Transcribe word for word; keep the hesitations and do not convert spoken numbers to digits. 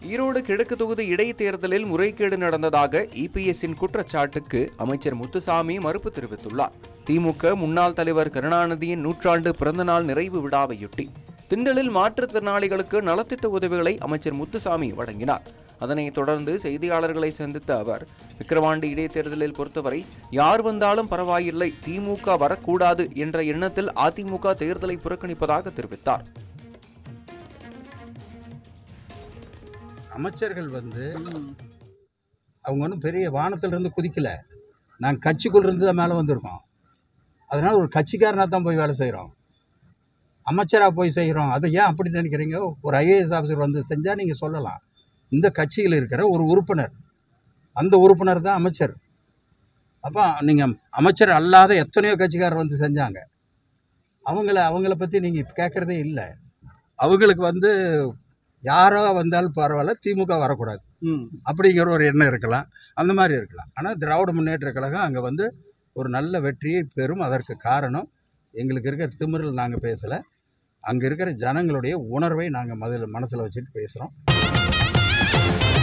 ஈரோடு கிழக்கு தொகுதி இடைத்தேர்தலில் முறைகேடு நடந்ததாக இபிஎஸ்ஸின் குற்றச்சாட்டுக்கு அமைச்சர் முத்துசாமி மறுப்பு தெரிவித்துள்ளார். திமுக முன்னாள் தலைவர் கருணாநிதியின் நூற்றாண்டு பிறந்தநாள் நிறைவு விழாவையொட்டி திண்டலில் மாற்றுத்திறனாளிகளுக்கு நலத்திட்ட உதவிகளை அமைச்சர் முத்துசாமி வழங்கினார். அதனைத் தொடர்ந்து செய்தியாளர்களை சந்தித்த அவர், விக்கிரவாண்டி இடைத்தேர்தலில் பொறுத்தவரை யார் வந்தாலும் பரவாயில்லை, திமுக வரக்கூடாது என்ற எண்ணத்தில் அதிமுக தேர்தலை புறக்கணிப்பதாக தெரிவித்தார். அமைச்சர்கள் வந்து அவங்க ஒன்றும் பெரிய வானத்திலிருந்து குதிக்கல, நாங்கள் கட்சிக்குள்ள இருந்து தான் மேலே வந்திருக்கோம். அதனால ஒரு கட்சிக்காரனாக தான் போய் வேலை செய்கிறோம், அமைச்சராக போய் செய்கிறோம். அதை ஏன் அப்படி நினைக்கிறீங்க? ஒரு ஐஏஎஸ் ஆஃபீஸர் வந்து செஞ்சால் நீங்கள் சொல்லலாம். இந்த கட்சியில் இருக்கிற ஒரு உறுப்பினர், அந்த உறுப்பினர் தான் அமைச்சர். அப்போ நீங்கள் அமைச்சர் அல்லாத எத்தனையோ கட்சிக்காரர் வந்து செஞ்சாங்க. அவங்கள அவங்கள பற்றி நீங்கள் கேட்குறதே இல்லை. அவங்களுக்கு வந்து யாரோ வந்தாலும் பரவாயில்ல, திமுக வரக்கூடாது அப்படிங்கிற ஒரு எண்ணம் இருக்கலாம், அந்த மாதிரி இருக்கலாம். ஆனால் திராவிட முன்னேற்ற கழகம் அங்கே வந்து ஒரு நல்ல வெற்றியை பெறும். அதற்கு காரணம் எங்களுக்கு இருக்கிற திமிரில் நாங்கள் பேசலை, அங்கே இருக்கிற ஜனங்களுடைய உணர்வை நாங்கள் மதில் மனசில் வச்சுட்டு பேசுகிறோம்.